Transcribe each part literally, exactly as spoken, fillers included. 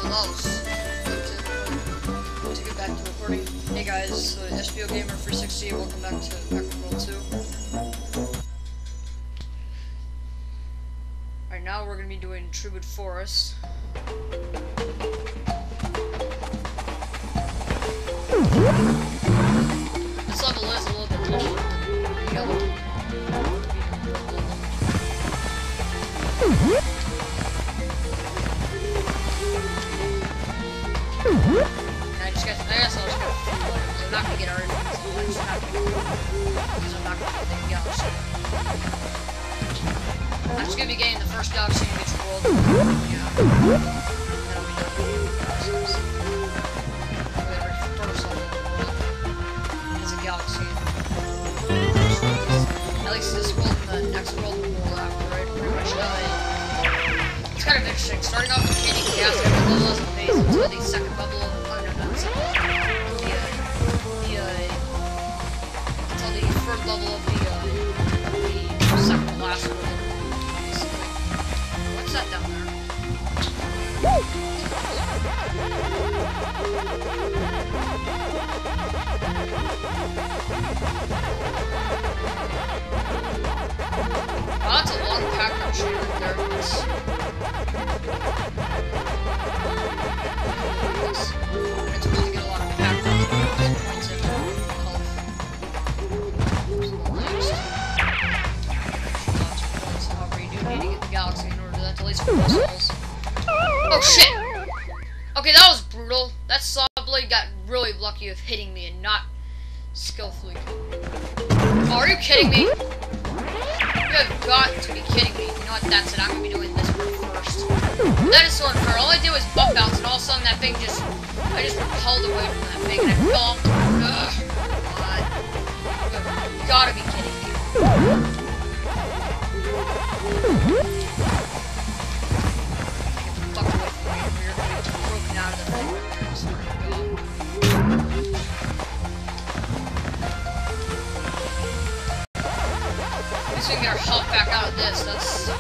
mouse. But to get back to recording, hey guys, uh, S B O Gamer three sixty, welcome back to Pac-Man World two. Alright, now we're gonna be doing Treewood Forest. This level is a little bit longer than the other one. And I just guess, I guess I'll just go for it, because I'm not gonna get our influence, so I'm just not gonna go because I'm not gonna get the galaxy. I'm just gonna be getting the first galaxy in each world. Yeah. That'll be done. Whatever, first level is a galaxy. At least this world and the next world will elaborate pretty much uh, it's kind of interesting. Starting off with Candy Chaos, every level is amazing until the second bubble of oh, no, not the second level. The, uh, the, uh, until the third level of the, uh, the second to last world. What's that down there? Oh, that's a long Pac-Man chain right there. It's... It's, it's cool to get a lot of Pac-Man points in health. However, you do need to get the galaxy in order to that, at least for those souls. Oh shit! Okay, that was brutal. That Saw Blade got really lucky of hitting me and not skillfully killing me. Oh, are you kidding me? You have got to be kidding me. You know what, that's it. I'm gonna be doing this one first. That is so unfair. All I did was bump bounce, and all of a sudden that thing just... I just repelled away from that thing, and I fell off. Ugh. God. You have gotta be kidding me. Get the fuck away from me. We're gonna be broken out of the thing right there. So we're gonna go. At least we can get our health back out of this. That's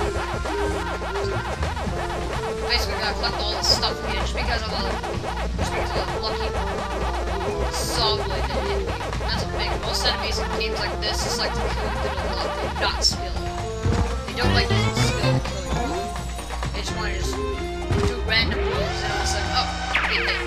basically gotta collect all this stuff again just because of the just because of the lucky Saw Blade that hit me. That's a big. Most enemies in games like this just like to kill you with a luck and not skill. They don't like using skill to kill you. They just want to just do random moves and all of a sudden, oh, get hit.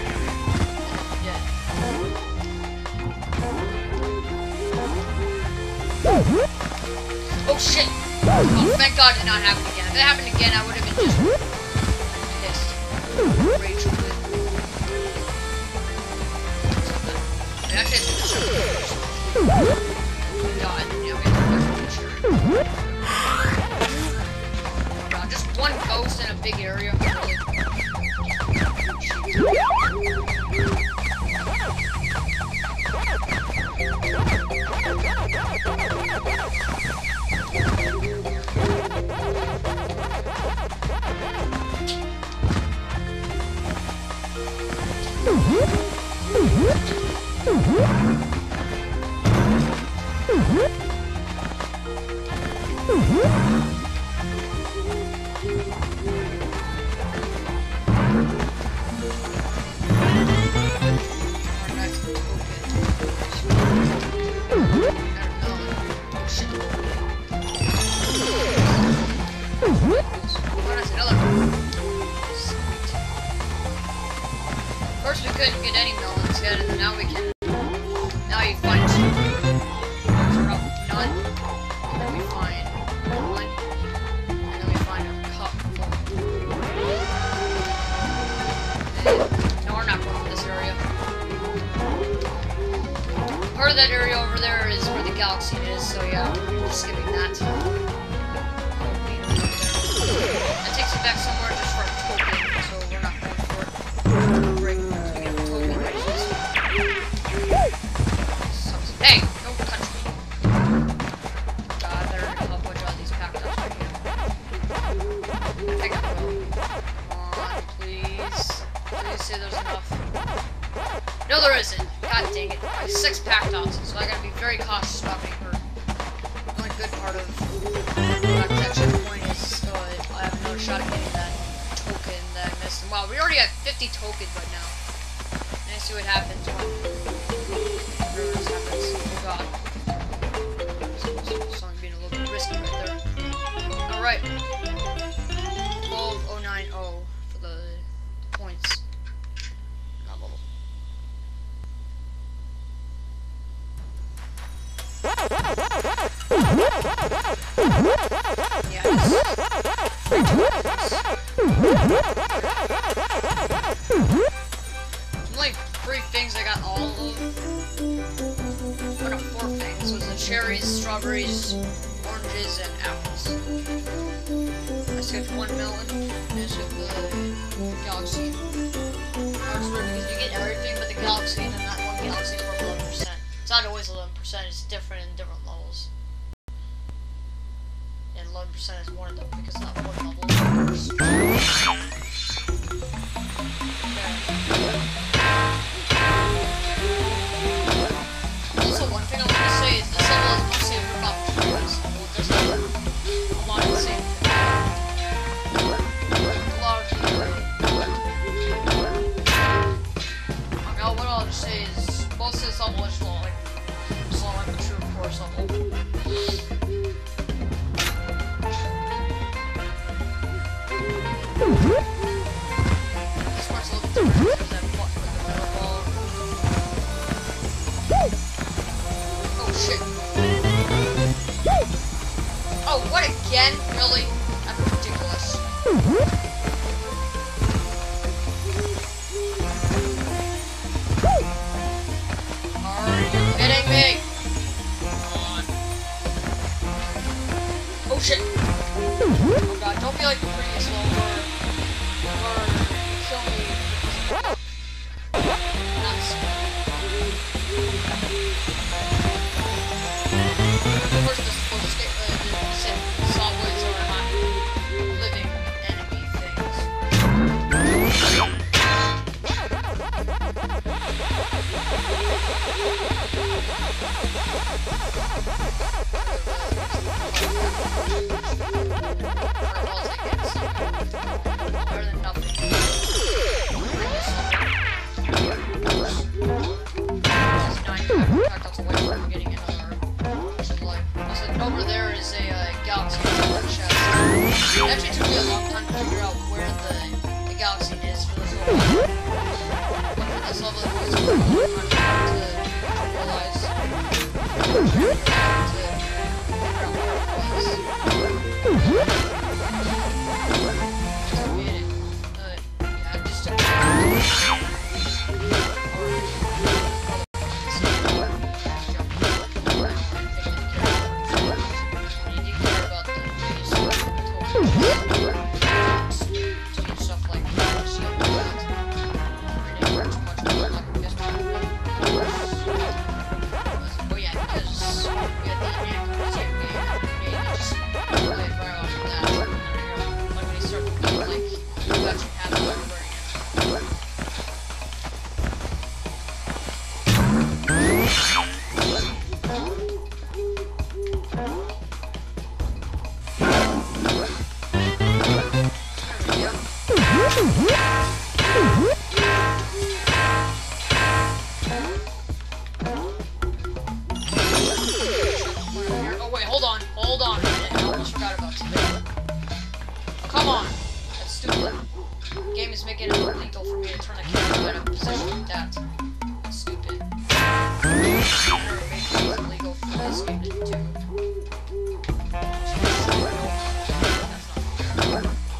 And then you're dead. Oh shit! Oh, thank God it did not happen again. If it happened again, I would have been just pissed. Rage quit. Actually, it's gonna show me first. God, and yeah, we have to God, just one ghost in a big area. First we couldn't get any melons yet, and now we can. Now you find two. None. And then we find one. And then we find a cup full. And no, we're not going to this area. Part of that area over there is where the galaxy is, so yeah, we're skipping that. That takes us back somewhere just for a token, so we're not going for it. Break. Hey, don't touch me. God, there are a bunch of these packed up right here. I think I will. Come on, please. Please say there's enough. No, there isn't. God dang it. I have six packed outs, so I gotta be very cautious about being hurt. The only good part of that checkpoint is uh, I have another shot at getting that token that I missed. And wow, we already already have fifty tokens right now. Let's see what happens when whatever this happens. Oh god. This song being a little bit risky right there. Alright. twelve oh nine oh for the points. Not level. Yeah, it's like three things I got all of. One of four things was the cherries, strawberries, oranges, and apples. I skipped one melon, and I skipped the galaxy. Now it's weird because you get everything but the galaxy, and that one galaxy is worth eleven percent. It's not always eleven percent, it's different in different levels. And eleven percent is one of them because not one level. Also, one thing I want to say is this level is mostly about toys. Well, there's not a lot of the same thing. A lot of the... I mean, what I'll just say is most of this level is slow, like, slow like a true course level. This part's a little different because I fought with the metal ball. Oh shit. Oh, what again? Really? That's ridiculous. Are you kidding me? Come on. Oh shit. Oh god, don't be like the previous one where, where you kill me because of nuts. Of course, the, the, the, the same Sawblades are not living enemy things. Better than nothing. Over there is a uh, galaxy chest. It actually took me a long time to figure out where the, the galaxy is for this level. But for this level, it was a long time to realize to figure out where it was. Oh wait, hold on, hold on a minute. I almost forgot about something. Oh, come on! That's stupid. The game is making it illegal for me to turn the camera in a position like that. That's stupid. It's never made it illegal for this game to do. That's not fair.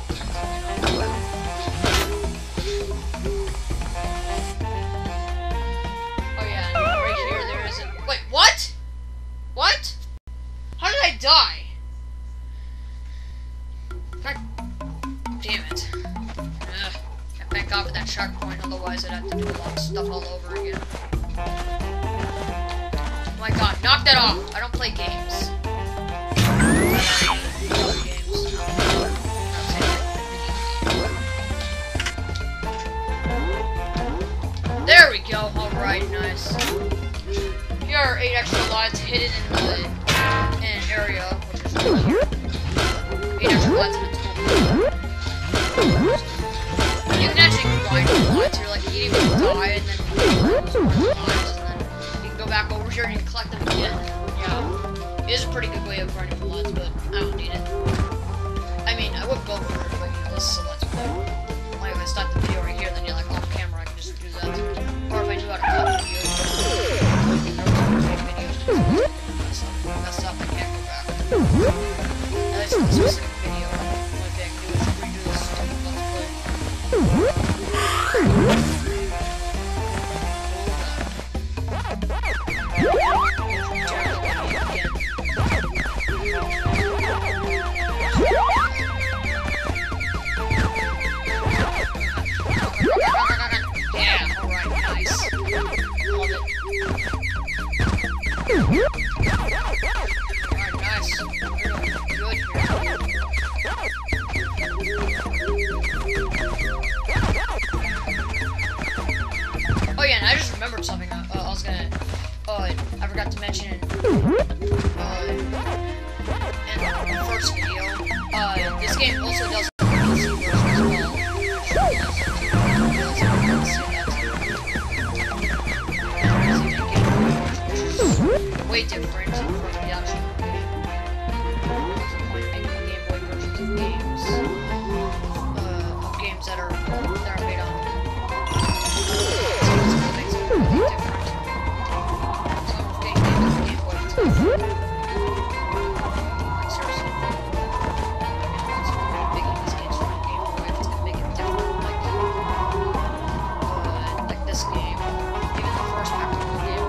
Oh yeah, and right here there isn't. Wait, what? What? How did I die? God damn it. Ugh. Thank God for that shark point, otherwise I'd have to do a lot of stuff all over again. Oh my god, knock that off! I don't play games. I don't play games. There we go, alright, nice. Here are eight extra lives hidden in the in an area, which is right here. Eight extra lives in a total. You can actually you can die and then lose one of the lives, and then you can go back over here and you can collect them again. Yeah. It is a pretty good way of grinding for lives, but I don't need it. I mean, I would go for it, but you know, this is a let's play. Like, if I stop the video right here, then you're like off camera, I can just do that. Or if I knew how to cut videos, videos, messed up, I can't go back. At least in this specific video, the only thing I can do is redo this stupid let's play. Yeah, alright, nice. Love it. Alright, nice. Really good here. Oh yeah, and I just remembered something. Uh, I was gonna. Uh, I forgot to mention. Uh, in the first video. Uh, this game also does a P C version as well. Way different from the actual game. Making Game Boy versions of games, uh, of games that are that are made on. So it makes it really different. So I'm getting games on Game Boy. It's like seriously, it's making these games from Game Boy. It's gonna make it different, like uh, like this game, even the first Pac-Man game.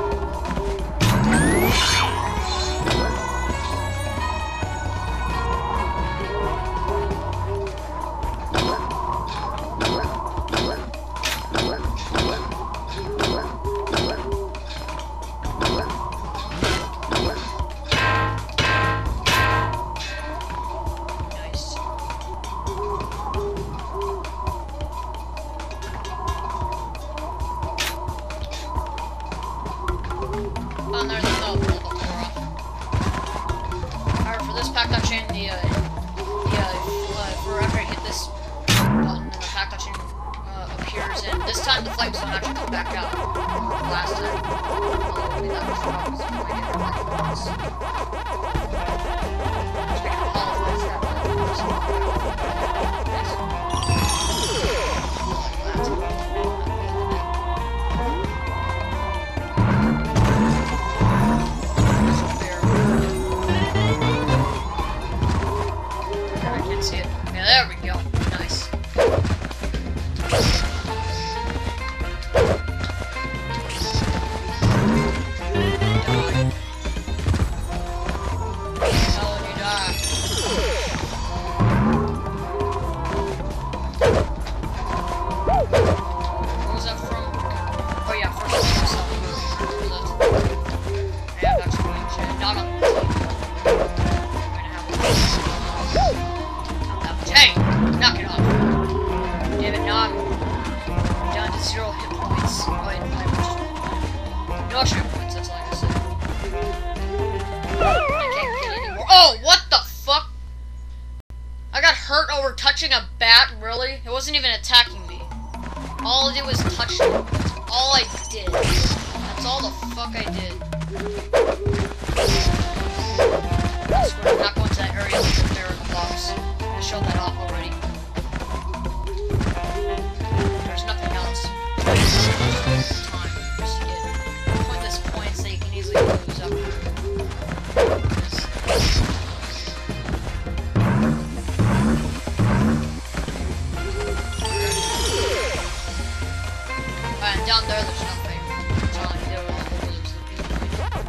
Oh, and there's the oh, the Flora. Alright, for this pack touching, the, uh, the, uh, uh, forever I hit this button, and the pack touching, uh, appears, and this time the flames don't actually come back out. Last time. Although, maybe that was wrong, so I didn't have that once. Just making a hollow flames that see it. Yeah, there we go. Nice. How would you die? What was that from? Oh yeah, first one. Yeah, that's actually not on the team. Hey! Knock it off. Damn it, knock. Down to zero hit points. Oh, wait, I just... No extra hit points, that's all I gotta say. I can't get anymore. Oh, what the fuck? I got hurt over touching a bat, really? It wasn't even attacking me. All I did was touch it. That's all I did. That's all the fuck I did. I swear, I'm not going to that area with the miracle box. I showed that off already. There's nothing else. Time. Just to get pointless points that you can easily lose up. And down there, there's nothing. That's all I can do is lose the people.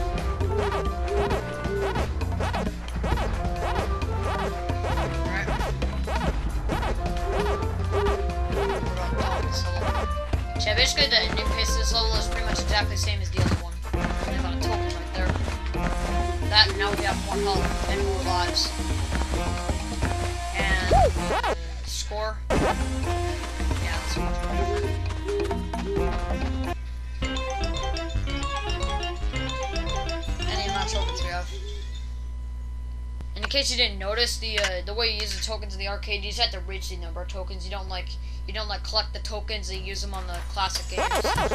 Yeah, basically the ending pace of this level is pretty much exactly the same as the other one. We have a token right there. That, and now we have more health and more lives. And score. Yeah, that's much better. And the amount of tokens we have. And in case you didn't notice, the uh, the way you use the tokens in the arcade, you just have to reach the number of tokens. You don't like you don't like collect the tokens and use them on the classic games.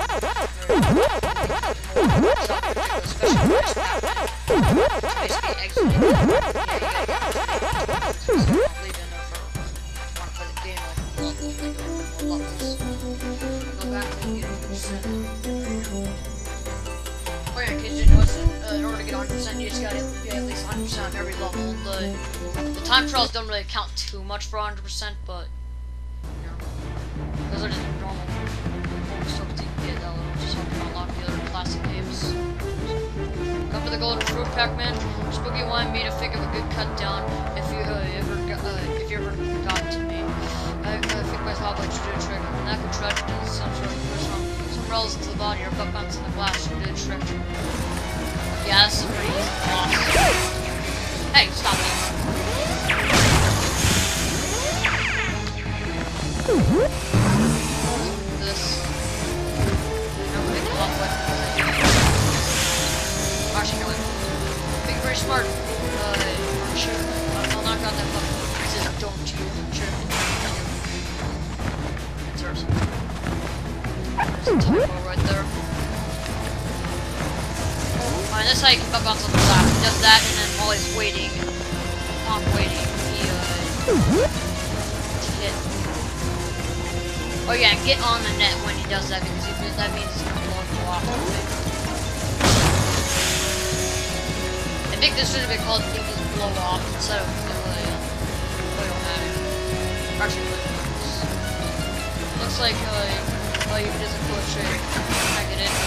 Basically exiting. Yeah, you gotta so don't leave in there for want to play the game like more levels. Go back and get one hundred percent. Oh yeah, in case you didn't notice it, uh, in order to get one hundred percent, you just gotta get at least one hundred percent on every level. The the time trials don't really count too much for one hundred percent, but you know, those are just normal. So you can get that little just help you unlock the other classic games. Come to the Golden Fruit Pac-Man. Spooky wanted me to think of a good cut down if you uh, ever got, uh, if you ever got to me. I uh, think myself like to do a trick. And that could try to do some sort of push on some rails into the body or butt bounce in the glass to do a trick. Yeah, this is pretty easy boss. Hey, stop me. This. Nobody can walk away from this. Actually, no, I think very smart. Uh, sure. I'll knock out that button. It says, don't you. Sure. That's ours. There's a typo right there. Alright, that's how you can bounce on the lap. He does that, and then while he's waiting, while I'm waiting, he, uh, hit. Oh yeah, get on the net when he does that, because he, that means he's gonna blow you off. I think this should have been called Iggy's Blow Off instead of really, uh, blow your head. Actually, looks like, uh, oh, you just a cool shape. I get it.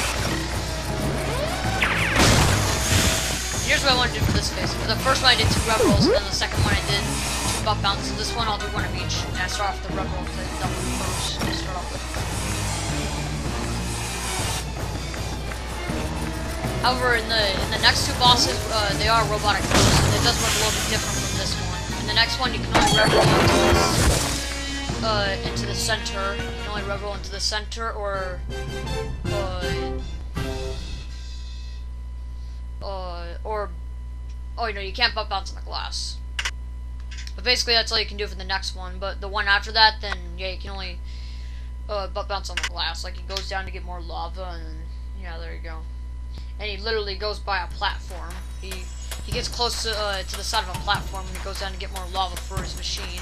Here's what I want to do for this phase. For the first one I did two rub rolls, and then the second one I did two butt bounces. This one I'll do one of each, and I start off the rub roll to double first to start off with. However, in the in the next two bosses, uh, they are robotic moves, and it does look a little bit different from this one. In the next one, you can only rub roll into, this, uh, into the center. You can only rub roll into the center, or uh, uh, or oh, you know, you can't butt bounce on the glass. But basically, that's all you can do for the next one. But the one after that, then yeah, you can only uh, butt bounce on the glass. Like he goes down to get more lava, and yeah, there you go. And he literally goes by a platform. He he gets close to uh, to the side of a platform, and he goes down to get more lava for his machine.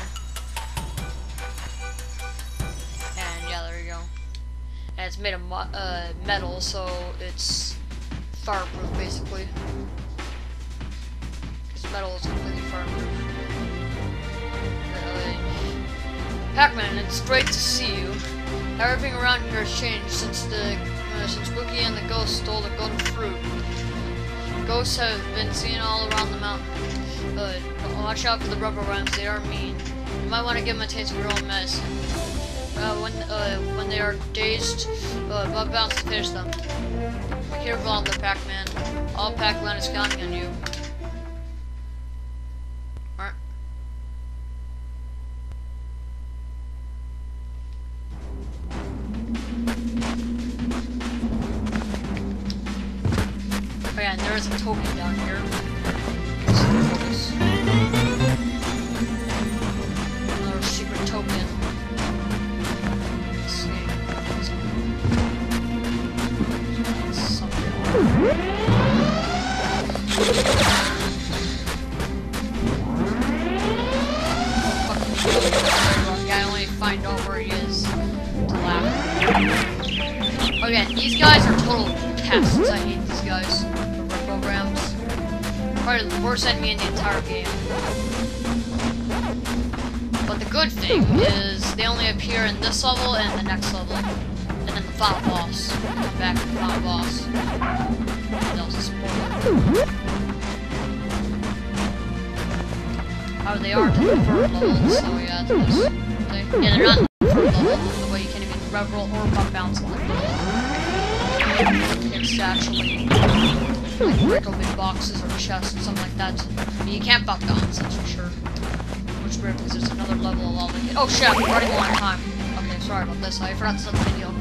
And yeah, there you go. And it's made of uh, metal, so it's fireproof basically. Because metal is completely fireproof. Really. Pac-Man, it's great to see you. Everything around here has changed since the uh, since Wookie and the ghost stole the golden fruit. Ghosts have been seen all around the mountain. Uh, watch out for the rubber rhymes; they are mean. You might want to give them a taste of your own medicine. Uh, when uh, when they are dazed, uh, butt bounce to finish them. Be careful out there, Pac-Man. All Pac-Man is counting on you. Alright. Oh yeah, and there is a token down here. Focus. Another secret token. Let's see. Something. I only find out where he is to laugh. Oh yeah, these guys are total pests. I hate these guys. Programs. Probably the worst enemy in the entire game. But the good thing is they only appear in this level and the next level. And then the final boss. Come back to the final boss. That was a spoiler. Oh, they are to the third level, so yeah, that's this. Okay. Yeah, they're not in the third level, the way you can't even rev roll or butt bounce on them. It's actually like break open boxes or chests and something like that. I mean, you can't butt bounce, that's for sure. Which is weird because there's another level of lava. Oh shit, I'm running a long time. Okay, sorry about this. I forgot to set the video.